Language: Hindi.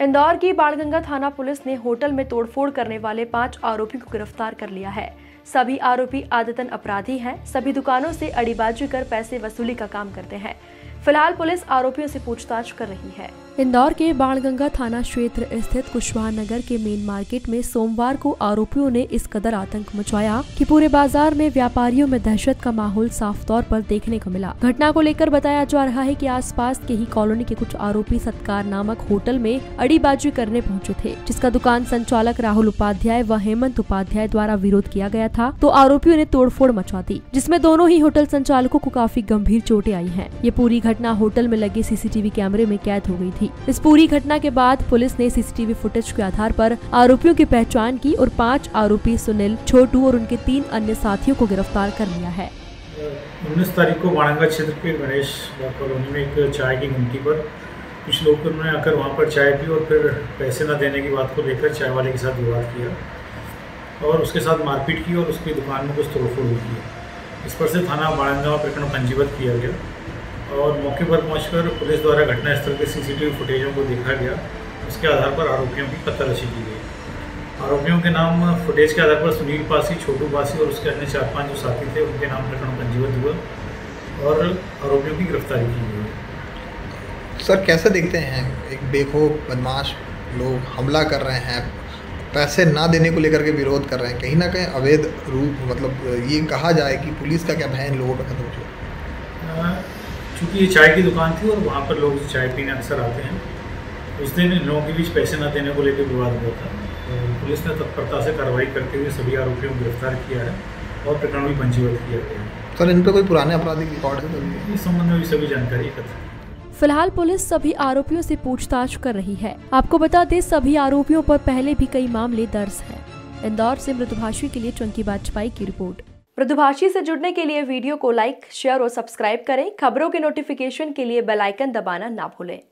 इंदौर की बाणगंगा थाना पुलिस ने होटल में तोड़फोड़ करने वाले 5 आरोपियों को गिरफ्तार कर लिया है। सभी आरोपी आदतन अपराधी हैं। सभी दुकानों से अड़ीबाजी कर पैसे वसूली का काम करते हैं। फिलहाल पुलिस आरोपियों से पूछताछ कर रही है। इंदौर के बाणगंगा थाना क्षेत्र स्थित कुशवाहा नगर के मेन मार्केट में सोमवार को आरोपियों ने इस कदर आतंक मचाया कि पूरे बाजार में व्यापारियों में दहशत का माहौल साफ तौर पर देखने को मिला। घटना को लेकर बताया जा रहा है कि आसपास के ही कॉलोनी के कुछ आरोपी सत्कार नामक होटल में अड़ीबाजी करने पहुंचे थे, जिसका दुकान संचालक राहुल उपाध्याय व हेमंत उपाध्याय द्वारा विरोध किया गया था। तो आरोपियों ने तोड़फोड़ मचा दी, जिसमें दोनों ही होटल संचालकों को काफी गंभीर चोटें आई हैं। ये पूरी घटना होटल में लगे सीसीटीवी कैमरे में कैद हो गई थी। इस पूरी घटना के बाद पुलिस ने सीसीटीवी फुटेज के आधार पर आरोपियों की पहचान की और 5 आरोपी सुनील, छोटू और उनके 3 अन्य साथियों को गिरफ्तार कर लिया है। 19 तारीख को बाणगंगा क्षेत्र के गणेश कॉलोनी में एक चाय की गुमटी पर कुछ लोग उन्होंने आकर वहाँ पर चाय पी और फिर पैसे न देने की बात को लेकर चाय वाले के साथ विवाद किया और उसके साथ मारपीट की और उसकी दुकान में कुछ तोड़फोड़ की। इस पर से थाना बाणगंगा प्रकरण पंजीबद्ध किया गया और मौके पर पहुंचकर पुलिस द्वारा घटनास्थल के सीसीटीवी फुटेजों को देखा गया। उसके आधार पर आरोपियों की पत्तालाशी की गई। आरोपियों के नाम फुटेज के आधार पर सुनील पासी, छोटू पासी और उसके अन्य 4-5 जो साथी थे उनके नाम प्रकरण पंजीबद्ध हुआ और आरोपियों की गिरफ्तारी की गई। सर, कैसे देखते हैं एक बेखौफ बदमाश लोग हमला कर रहे हैं, पैसे ना देने को लेकर के विरोध कर रहे हैं, कहीं ना कहीं अवैध रूप, मतलब ये कहा जाए कि पुलिस का क्या भय इन लोगों पर खत्म हो चुका? चूँकि ये चाय की दुकान थी और वहाँ पर लोग चाय पीने अक्सर आते हैं, उस दिन इन लोगों के बीच पैसे न देने को लेकर विवाद हुआ था। तो पुलिस ने तत्परता से कार्रवाई करते हुए सभी आरोपियों को गिरफ्तार किया है और प्रकरण भी पंजीबद्ध किया गया है। सर, इन पर कोई पुराने आपराधिक रिकॉर्ड है? इस संबंध में भी सभी जानकारी एकत्र। फिलहाल पुलिस सभी आरोपियों से पूछताछ कर रही है। आपको बता दें, सभी आरोपियों पर पहले भी कई मामले दर्ज हैं। इंदौर से मृदुभाषी के लिए चंकी बाजपेयी की रिपोर्ट। मृदुभाषी से जुड़ने के लिए वीडियो को लाइक, शेयर और सब्सक्राइब करें। खबरों के नोटिफिकेशन के लिए बेल आइकन दबाना ना भूलें।